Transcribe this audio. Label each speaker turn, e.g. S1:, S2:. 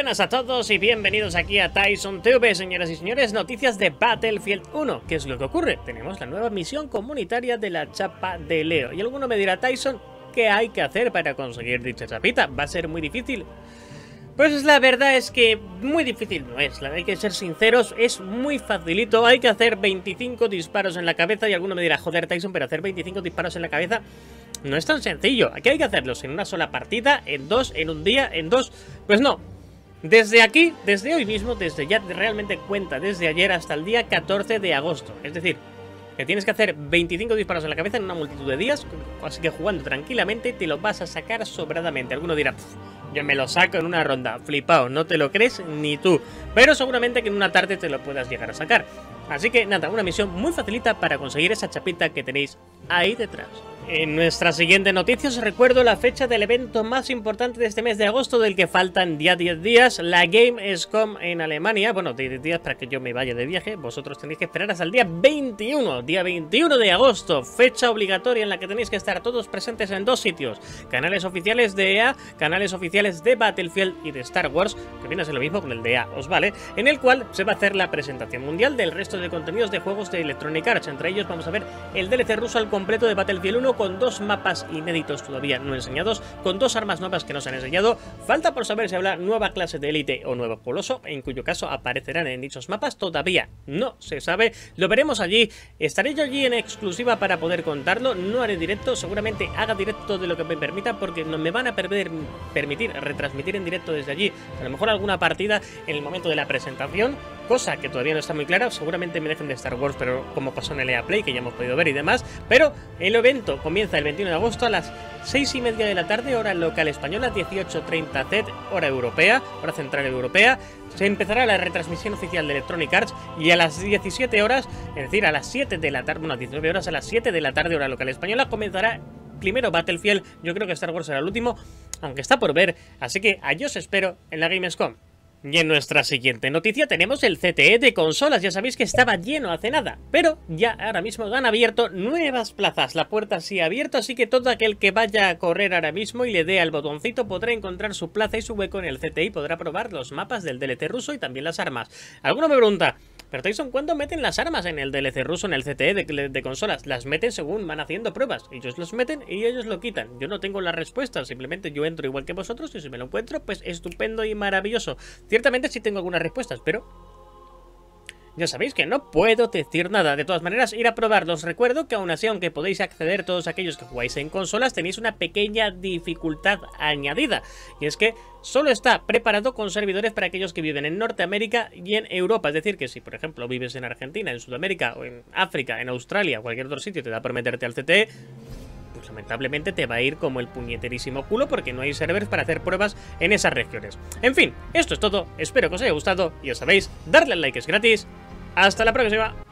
S1: buenas a todos y bienvenidos aquí a Tyson TV, señoras y señores. Noticias de Battlefield 1. ¿Qué es lo que ocurre? Tenemos la nueva misión comunitaria de la chapa de Leo. Y alguno me dirá, Tyson, ¿qué hay que hacer para conseguir dicha chapita? ¿Va a ser muy difícil? Pues la verdad es que muy difícil no es, hay que ser sinceros, es muy facilito. Hay que hacer 25 disparos en la cabeza y alguno me dirá, joder Tyson, pero hacer 25 disparos en la cabeza no es tan sencillo. Aquí hay que hacerlos en una sola partida, en dos, en un día, en dos. Pues no, desde aquí, desde hoy mismo, desde ya realmente cuenta desde ayer hasta el día 14 de agosto. Es decir, que tienes que hacer 25 disparos en la cabeza en una multitud de días, así que jugando tranquilamente te lo vas a sacar sobradamente. Alguno dirá, yo me lo saco en una ronda, flipao, no te lo crees ni tú, pero seguramente que en una tarde te lo puedas llegar a sacar. Así que nada, una misión muy facilita para conseguir esa chapita que tenéis ahí detrás. En nuestra siguiente noticia os recuerdo la fecha del evento más importante de este mes de agosto, del que faltan ya 10 días, la Gamescom en Alemania. Bueno, 10 días para que yo me vaya de viaje, vosotros tenéis que esperar hasta el día 21 de agosto, fecha obligatoria en la que tenéis que estar todos presentes en dos sitios: canales oficiales de EA, canales oficiales de Battlefield y de Star Wars, que viene a ser lo mismo con el de EA, os vale, en el cual se va a hacer la presentación mundial del resto de contenidos de juegos de Electronic Arts. Entre ellos vamos a ver el DLC ruso al completo de Battlefield 1, con dos mapas inéditos todavía no enseñados, con dos armas nuevas que no se han enseñado. Falta por saber si habrá nueva clase de élite o nuevo coloso, en cuyo caso aparecerán en dichos mapas, todavía no se sabe. Lo veremos allí, estaré yo allí en exclusiva para poder contarlo. No haré directo, seguramente haga directo de lo que me permita, porque no me van a permitir retransmitir en directo desde allí, a lo mejor alguna partida en el momento de la presentación, cosa que todavía no está muy clara. Seguramente me dejen de Star Wars, pero como pasó en el EA Play, que ya hemos podido ver y demás. Pero el evento comienza el 21 de agosto a las 6:30 de la tarde, hora local española, 18:30 CET, hora europea, hora central europea. Se empezará la retransmisión oficial de Electronic Arts y a las 17 horas, es decir, a las 7 de la tarde, bueno, a 19 horas, a las 7 de la tarde, hora local española, comenzará primero Battlefield. Yo creo que Star Wars será el último, aunque está por ver, así que allí os espero en la Gamescom. Y en nuestra siguiente noticia tenemos el CTE de consolas. Ya sabéis que estaba lleno hace nada, pero ya ahora mismo han abierto nuevas plazas. La puerta sí ha abierto, así que todo aquel que vaya a correr ahora mismo y le dé al botoncito podrá encontrar su plaza y su hueco en el CTE y podrá probar los mapas del DLC ruso y también las armas. Alguno me pregunta, pero Tyson, ¿cuándo meten las armas en el DLC ruso, en el CTE de consolas? Las meten según van haciendo pruebas. Ellos los meten y ellos lo quitan. Yo no tengo la respuesta, simplemente yo entro igual que vosotros y si me lo encuentro, pues estupendo y maravilloso. Ciertamente sí tengo algunas respuestas, pero ya sabéis que no puedo decir nada. De todas maneras, ir a probarlo. Os recuerdo que aún así, aunque podéis acceder todos aquellos que jugáis en consolas, tenéis una pequeña dificultad añadida. Y es que solo está preparado con servidores para aquellos que viven en Norteamérica y en Europa. Es decir, que si por ejemplo vives en Argentina, en Sudamérica o en África, en Australia, cualquier otro sitio te da por meterte al CTE, pues lamentablemente te va a ir como el puñeterísimo culo, porque no hay servers para hacer pruebas en esas regiones. En fin, esto es todo. Espero que os haya gustado y os sabéis, darle al like, es gratis. Hasta la próxima.